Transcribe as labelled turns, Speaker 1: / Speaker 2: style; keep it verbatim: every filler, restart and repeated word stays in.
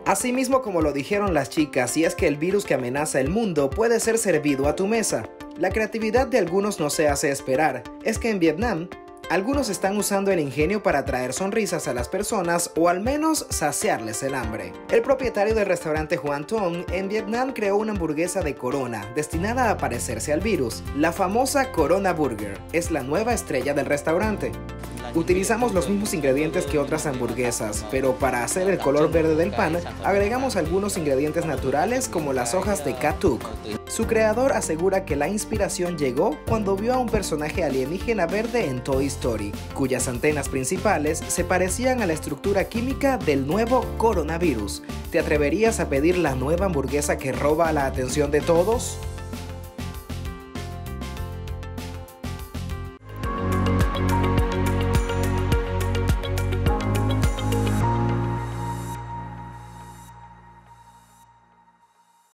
Speaker 1: Asimismo, como lo dijeron las chicas, y es que el virus que amenaza el mundo puede ser servido a tu mesa. La creatividad de algunos no se hace esperar. Es que en Vietnam, algunos están usando el ingenio para traer sonrisas a las personas o al menos saciarles el hambre. El propietario del restaurante Hoan Ton en Vietnam creó una hamburguesa de corona destinada a parecerse al virus. La famosa Corona Burger es la nueva estrella del restaurante. Utilizamos los mismos ingredientes que otras hamburguesas, pero para hacer el color verde del pan, agregamos algunos ingredientes naturales como las hojas de Katuk. Su creador asegura que la inspiración llegó cuando vio a un personaje alienígena verde en Toy Story, cuyas antenas principales se parecían a la estructura química del nuevo coronavirus. ¿Te atreverías a pedir la nueva hamburguesa que roba la atención de todos?